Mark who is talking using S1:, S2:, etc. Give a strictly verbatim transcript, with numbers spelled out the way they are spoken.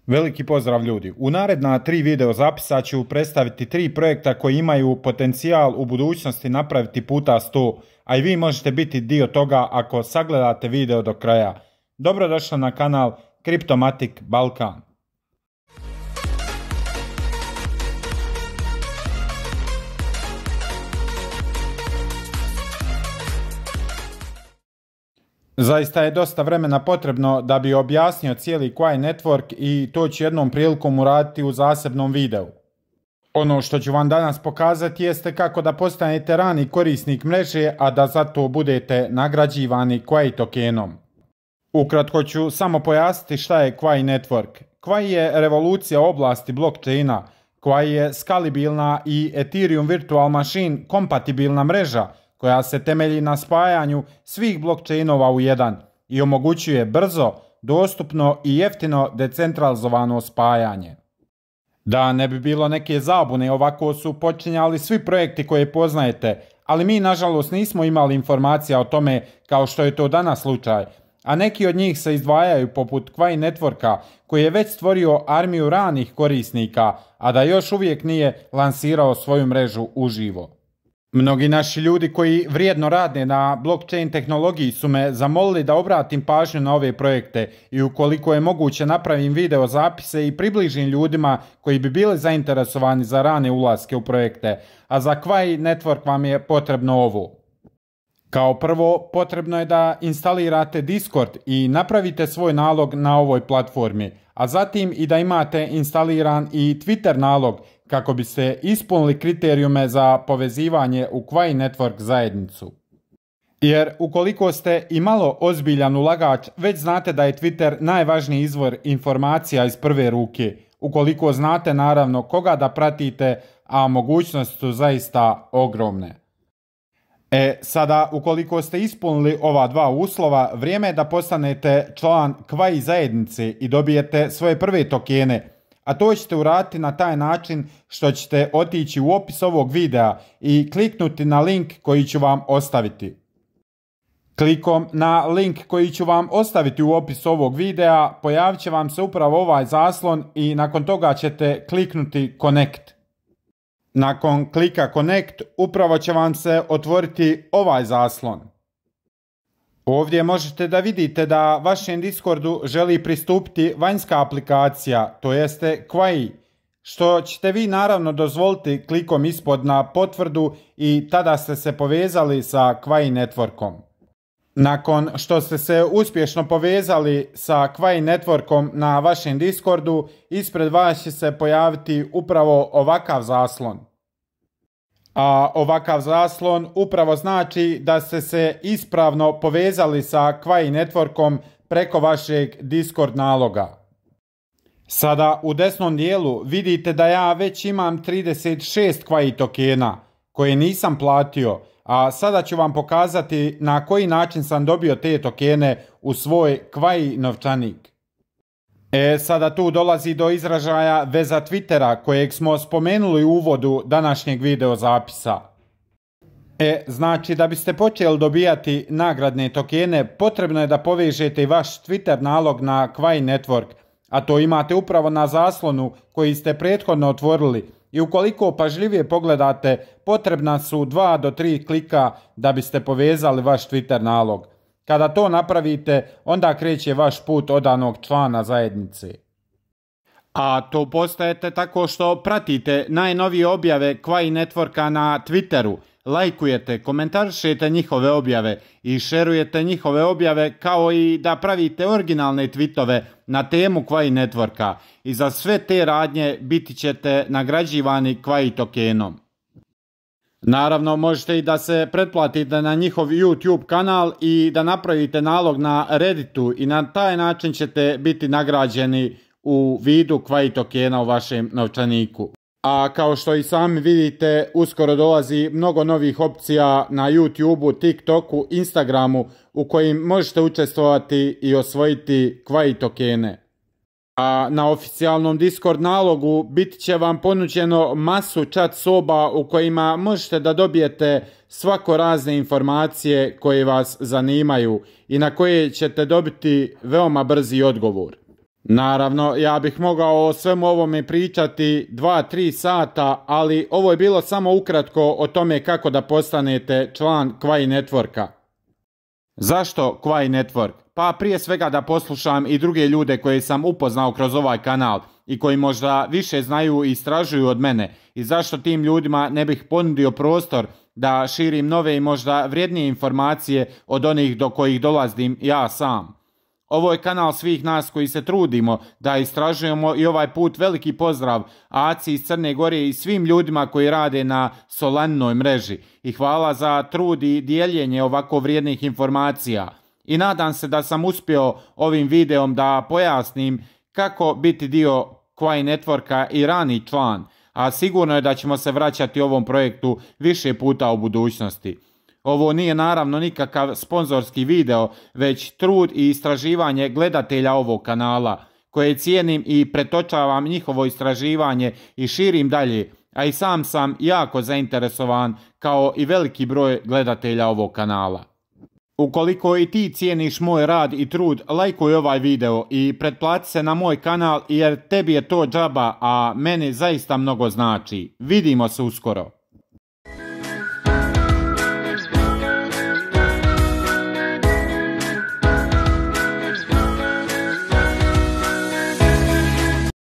S1: Veliki pozdrav ljudi. U naredna tri video zapisa ću predstaviti tri projekta koji imaju potencijal u budućnosti napraviti puta sto, a i vi možete biti dio toga ako sagledate video do kraja. Dobrodošli na kanal Cryptomatic Balkan. Zaista je dosta vremena potrebno da bi objasnio cijeli Quai Network i to ću jednom prilikom uraditi u zasebnom videu. Ono što ću vam danas pokazati jeste kako da postanete rani korisnik mreže, a da zato budete nagrađivani Quai tokenom. Ukratko ću samo pojasniti šta je Quai Network. Quai je revolucija u oblasti blockchaina. Quai je skalibilna i Ethereum Virtual Machine kompatibilna mreža koja se temelji na spajanju svih blockchainova u jedan i omogućuje brzo, dostupno i jeftino decentralizovano spajanje. Da ne bi bilo neke zabune, ovako su počinjali svi projekti koje poznajete, ali mi nažalost nismo imali informacija o tome kao što je to danas slučaj, a neki od njih se izdvajaju poput Quai Networka koji je već stvorio armiju ranih korisnika, a da još uvijek nije lansirao svoju mrežu uživo. Mnogi naši ljudi koji vrijedno rade na blockchain tehnologiji su me zamolili da obratim pažnju na ove projekte i ukoliko je moguće napravim video zapise i približim ljudima koji bi bili zainteresovani za rane ulaske u projekte, a za Quai Network vam je potrebno ovo. Kao prvo, potrebno je da instalirate Discord i napravite svoj nalog na ovoj platformi, a zatim i da imate instaliran i Twitter nalog kako biste ispunili kriterijume za povezivanje u Quai Network zajednicu. Jer ukoliko ste i malo ozbiljan ulagač, već znate da je Twitter najvažniji izvor informacija iz prve ruke, ukoliko znate naravno koga da pratite, a mogućnosti su zaista ogromne. E, sada, ukoliko ste ispunili ova dva uslova, vrijeme je da postanete član Quai zajednice i dobijete svoje prve tokene, a to ćete uraditi na taj način što ćete otići u opis ovog videa i kliknuti na link koji ću vam ostaviti. Klikom na link koji ću vam ostaviti u opisu ovog videa pojavit će vam se upravo ovaj zaslon i nakon toga ćete kliknuti Connect. Nakon klika Connect upravo će vam se otvoriti ovaj zaslon. Ovdje možete da vidite da vašem Discordu želi pristupiti vanjska aplikacija, to jeste Quai, što ćete vi naravno dozvoliti klikom ispod na potvrdu i tada ste se povezali sa Quai Networkom. Nakon što ste se uspješno povezali sa Quai Networkom na vašem Discordu, ispred vas će se pojaviti upravo ovakav zaslon. A ovakav zaslon upravo znači da ste se ispravno povezali sa Quai Networkom preko vašeg Discord naloga. Sada u desnom dijelu vidite da ja već imam trideset šest Quai tokena koje nisam platio, a sada ću vam pokazati na koji način sam dobio te tokene u svoj Quai novčanik. E, sada tu dolazi do izražaja veza Twittera kojeg smo spomenuli u uvodu današnjeg video zapisa. E, znači da biste počeli dobijati nagradne tokene, potrebno je da povežete i vaš Twitter nalog na Quai Network, a to imate upravo na zaslonu koji ste prethodno otvorili i ukoliko pažljivije pogledate, potrebna su dva do tri klika da biste povezali vaš Twitter nalog. Kada to napravite, onda kreće vaš put odanog člana zajednice. A to postajete tako što pratite najnovije objave Quai Networka na Twitteru, lajkujete, komentarišete njihove objave i šerujete njihove objave, kao i da pravite originalne tweetove na temu Quai Networka i za sve te radnje biti ćete nagrađivani Quai tokenom. Naravno, možete i da se pretplatite na njihov YouTube kanal i da napravite nalog na Redditu i na taj način ćete biti nagrađeni u vidu Quai tokena u vašem novčaniku. A kao što i sami vidite, uskoro dolazi mnogo novih opcija na YouTubeu, TikToku, Instagramu u kojim možete učestvovati i osvojiti Quai tokene. A na oficijalnom Discord nalogu bit će vam ponuđeno masu chat soba u kojima možete da dobijete svako razne informacije koje vas zanimaju i na koje ćete dobiti veoma brzi odgovor. Naravno, ja bih mogao o svemu ovome pričati dva tri sata, ali ovo je bilo samo ukratko o tome kako da postanete član Quai Networka. Zašto Quai Network? Pa prije svega da poslušam i druge ljude koje sam upoznao kroz ovaj kanal i koji možda više znaju i istražuju od mene, i zašto tim ljudima ne bih ponudio prostor da širim nove i možda vrijednije informacije od onih do kojih dolazim ja sam. Ovo je kanal svih nas koji se trudimo da istražujemo i ovaj put veliki pozdrav Aci iz Crne Gore i svim ljudima koji rade na Solaninoj mreži i hvala za trud i dijeljenje ovako vrijednih informacija. I nadam se da sam uspio ovim videom da pojasnim kako biti dio Quai Networka i rani član, a sigurno je da ćemo se vraćati ovom projektu više puta u budućnosti. Ovo nije naravno nikakav sponzorski video, već trud i istraživanje gledatelja ovog kanala, koje cijenim i pretočavam njihovo istraživanje i širim dalje, a i sam sam jako zainteresovan kao i veliki broj gledatelja ovog kanala. Ukoliko i ti cijeniš moj rad i trud, lajkuj ovaj video i pretplati se na moj kanal jer tebi je to džaba, a meni zaista mnogo znači. Vidimo se uskoro.